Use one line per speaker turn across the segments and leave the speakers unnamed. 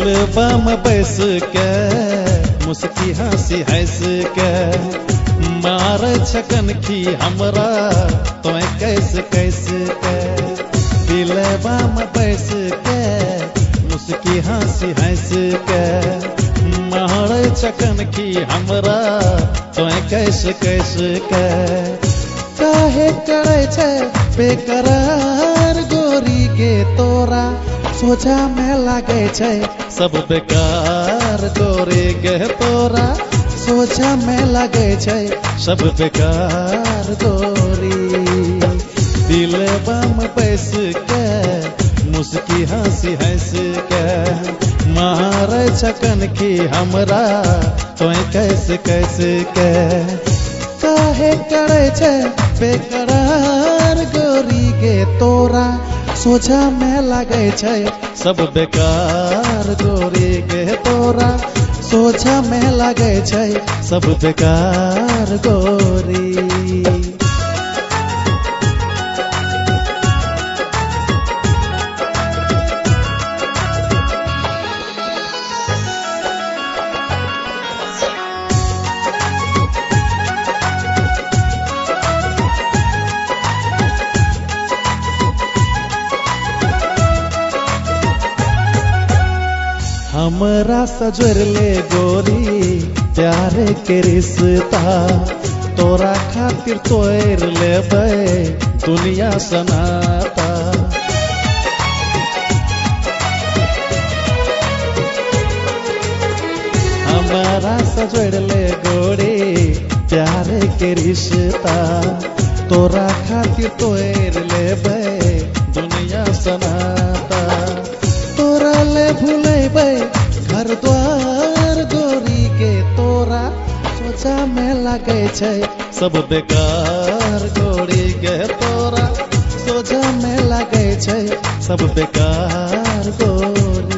दिलबा में बैस के मुस्की हंसी हंस के मार छकन की हमरा तो कैसे कैसे के दिलबा में बैस के मुस्की हंसी हंस के मार छकन की हमरा तो कैसे कैसे के काहे करे छे बेकरार गोरी के तोरा सोचा में लागे छे सब बेकार गोरी के तोरा सोचा में लागे छे सब बेकार गोरी दिलबा में बैस के मुस्की हंसी हंस के मार छकन की हमरा तो कैसे कैसे के काहे करे छे बेकरार गोरी के तोरा सोचा में लागे छे सब बेकार गोरी के तोरा सोचा में लागे छे सब बेकार गोरी। हमरा सजर ले गोरी प्यार के रिश्ता तोरा खातिर तोड़ लेबै दुनिया सनाता हमारा सजर ले गोरी प्यार के रिश्ता तोरा खातिर तोड़ लेबै दुनिया सनाता तोरा ले भूलेबै घर द्वार गोरी के तोरा सोचा में लागे छे सब बेकार गोरी के तोरा सोचा में लागे छे सब बेकार गोरी।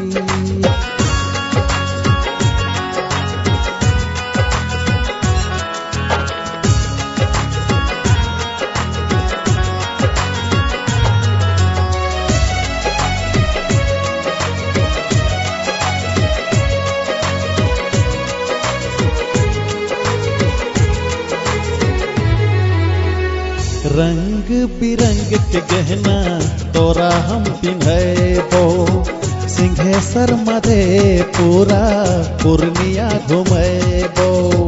रंग बिरंग के गहना तोरा हम पिन्हबो सिंहेश्वर मधेपुरा पूर्णिया घुमेबो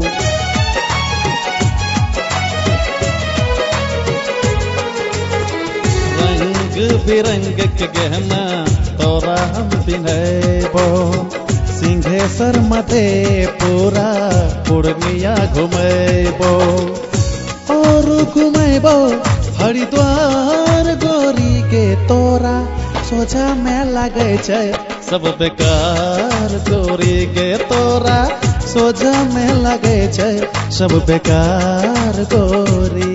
रंग बिरंग के गहना तोरा हम पिन्हबो सिंहेश्वर मधेपुरा पूर्णिया घुमेबो और घुमेबो हरिद्वार गोरी के तोरा सोचा में लागे छे सब बेकार गोरी के तोरा सोचा में लागे छे सब बेकार गोरी।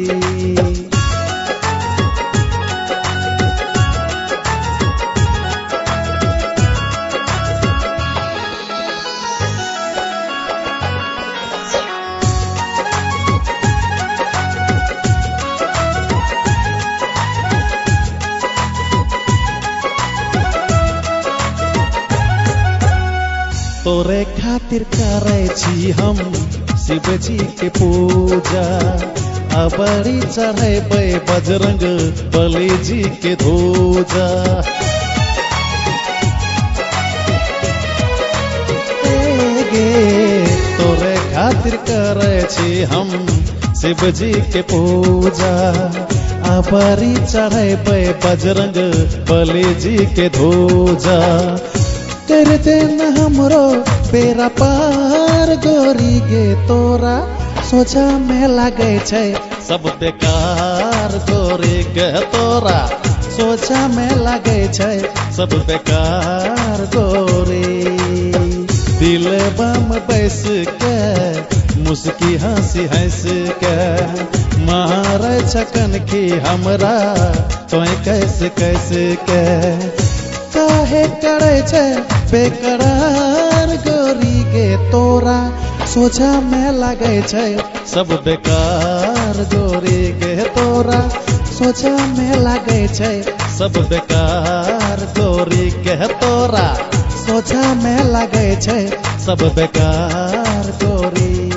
तोरे खातिर करे छी हम शिव जी के पूजा अबरी चढ़ेबै बजरंग बली जी के ध्वजा तोरे खातिर करे छी हम शिव जी के पूजा अबरी चढ़ेबै बजरंग बली जी के ध्वजा कर देना हमरो बेरा पार गोरी के तोरा सोचा में लागे छे सब बेकार गोरी के तोरा सोचा में लागे छे सब बेकार गोरी दिलबा में बैस के मुस्की हंसी हंस के मार छकन की हमरा तो कैसे कैसे के काहे करे छे बेकरार गोरी के तोरा सोचा में लागे छे सब बेकार गोरी के तोरा सोचा में लागे छे सब बेकार गोरी के तोरा सोझा में लगे छे सब बेकार गोरी।